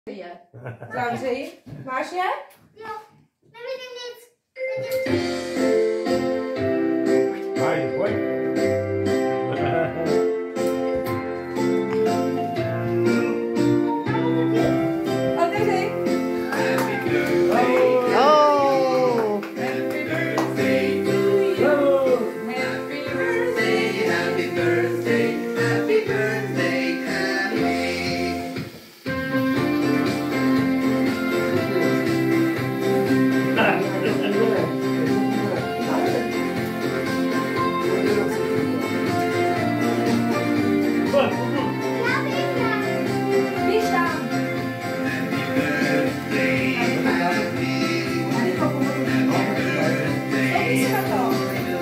Je. Zavři. Máš je? Jo. Nevidím nic. Ajde, pojď. Otevři. Oh. Happy birthday to you. Happy birthday, happy birthday, happy birthday, happy. Víš tam. Stoupni si na to.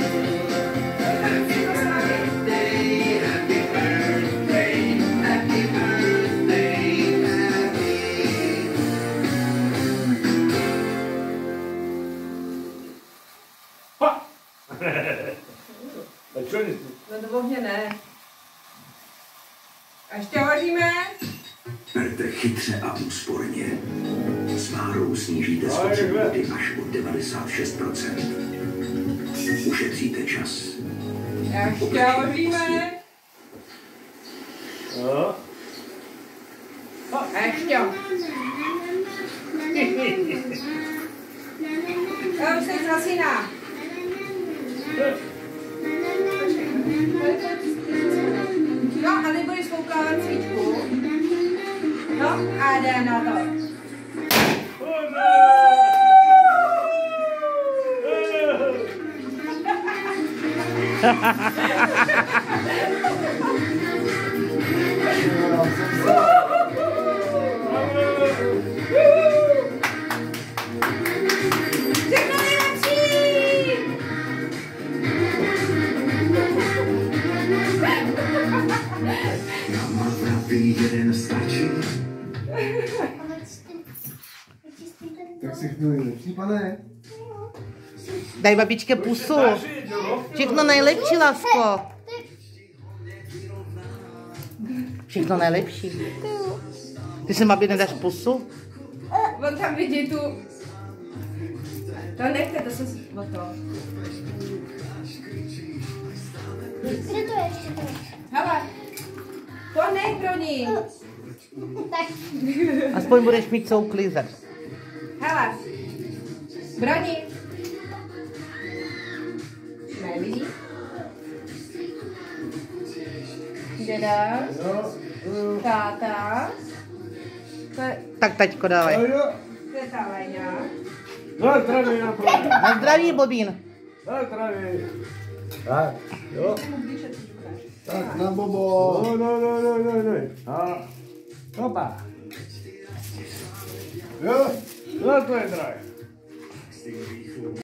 A čo je? No do ohně ne. A ještě hoříme. Berte chytře a úsporně. S Márou snížíte spotřebu vody až o 96%. Ušetříte čas. Ještě hoříme. No. A ještě. Já už teď zasíná. No a ty budeš spouklávat svíčku. No a jde na to. Všechno nejlepší! Mama vraví, jeden stačí. Tak si chvíli lepší, pane. Daj babičce pusu. Všechno nejlepší, lásko. Všechno nejlepší. Ty si babě nedáš pusu? On tam vidí tu... To nechte, to se... O to. Kde to je ještě? Hele, to nech pro ní. Tak. Aspoň budeš mít co uklízet. Hele, broni. Nevidí? Děda, táta, to je Tak taťko dávaj. ta Léňa. Na zdraví, na zdraví. Na zdraví, Bobín. Na zdraví. Tak, jo. Tak na bobo. No. A, opa. Jo. No to je zdraví.